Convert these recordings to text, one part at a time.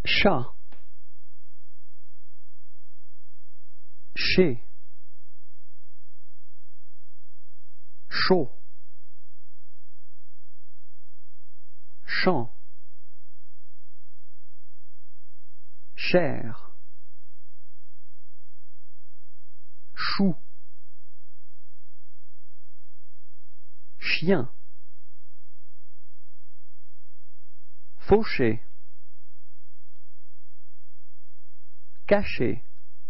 chat, chez, chaud, champ, chair, chou, chien, fauché, caché,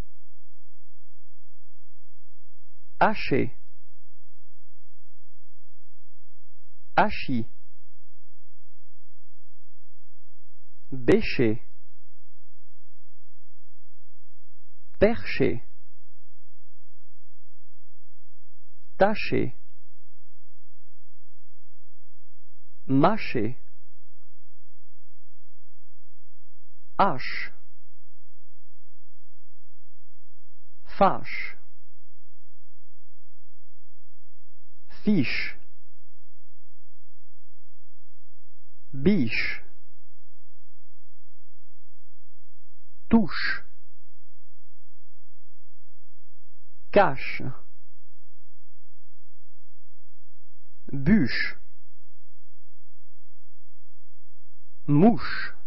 haché, hachis, bêché, perché, taché, mâché, hache, fâche, fiche, biche, touche, cache, bûche, mouche,